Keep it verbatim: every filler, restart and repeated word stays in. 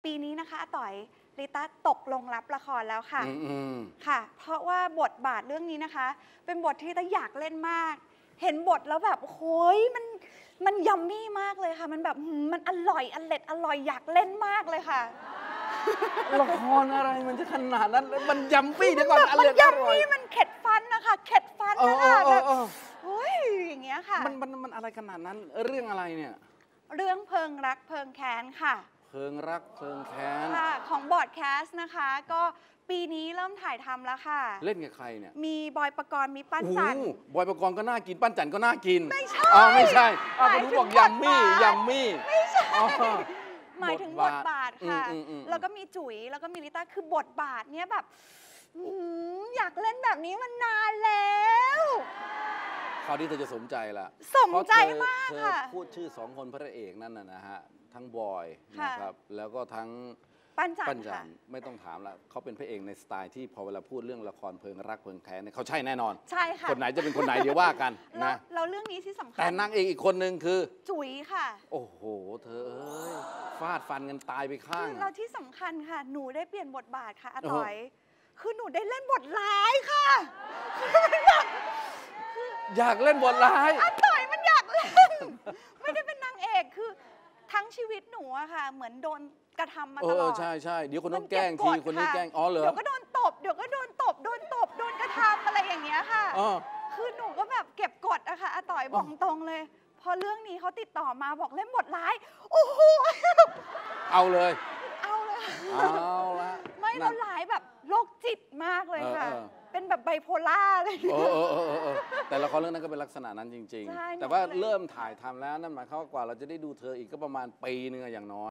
ปีนี้นะคะอาต่อยลิต้าตกลงรับละครแล้วค่ะอืมค่ะ เพราะว่าบทบาทเรื่องนี้นะคะ เป็นบทที่ลิต้าอยากเล่นมาก เห็นบทแล้วแบบโอ้ยมันมันยัมมี่มากเลยค่ะ มันแบบมันอร่อยอร่อยอร่อยอยากเล่นมากเลยค่ะละครอะไรมันจะขนาดนั้นมันยัมปี้เดี๋ยวก่อนอร่อยมันยัมมี่มันเข็ดฟันนะคะเข็ดฟันนะคะแบบโอ้ยอย่างเงี้ยค่ะมันมันมันอะไรขนาดนั้นเรื่องอะไรเนี่ยเรื่องเพลิงรักเพลิงแค้นค่ะเพลิงรักเพลิงแค้นค่ะของบอร์ดแคสต์นะคะก็ปีนี้เริ่มถ่ายทำแล้วค่ะเล่นกับใครเนี่ยมีบอยปกรณ์มีปั้นจันบอยปกรณ์ก็น่ากินปั้นจันก็น่ากินไม่ใช่อ๋อไม่ใช่อ้าวคุณบอกยัมมี่ยัมมี่ไม่ใช่หมายถึงบทบาทค่ะแล้วก็มีจุ๋ยแล้วก็มีลิต้าคือบทบาทเนี้ยแบบอยากเล่นแบบนี้มานานแล้วคราวนี้เธอจะสมใจละสมใจมากค่ะเธอพูดชื่อสองคนพระเอกนั่นนะฮะทั้งบอยนะครับแล้วก็ทั้งปั้นจันค่ะไม่ต้องถามละเขาเป็นพระเอกในสไตล์ที่พอเวลาพูดเรื่องละครเพลิงรักเพลิงแค้นเนี่ยเขาใช่แน่นอนใช่ค่ะคนไหนจะเป็นคนไหนเดี๋ยวว่ากันนะเราเรื่องนี้ที่สำคัญแต่นางเอกอีกคนนึงคือจุ๋ยค่ะโอ้โหเธอเอ้ยฟาดฟันกันตายไปข้างเราที่สำคัญค่ะหนูได้เปลี่ยนบทบาทค่ะอาต่อยคือหนูได้เล่นบทร้ายค่ะอยากเล่นบทร้ายอาต่อยมันอยากเล่นไม่ได้เป็นนางเอกคือทั้งชีวิตหนูอะค่ะเหมือนโดนกระทำมาตลอดใช่ใช่เดี๋ยวคนต้องแกล้งทีคนนี้แกล้งอ๋อเหรอเดี๋ยวก็โดนตบเดี๋ยวก็โดนตบโดนตบโดนกระทำอะไรอย่างเงี้ยค่ะคือหนูก็แบบเก็บกดอะค่ะอาต่อยบอกตรงเลยพอเรื่องนี้เขาติดต่อมาบอกเล่นบทร้ายโอ้โหเอาเลยเอาเลยเอาละไม่เราร้ายแบบโรคจิตมากเลยค่ะเป็นแบบไบโพล่าเลยเออเออเออเออแต่ละครเรื่องนั้นก็เป็นลักษณะนั้นจริงๆแต่ว่าเริ่มถ่ายทำแล้วนั่นหมายความว่ากว่าเราจะได้ดูเธออีกก็ประมาณปีนึงอย่างน้อย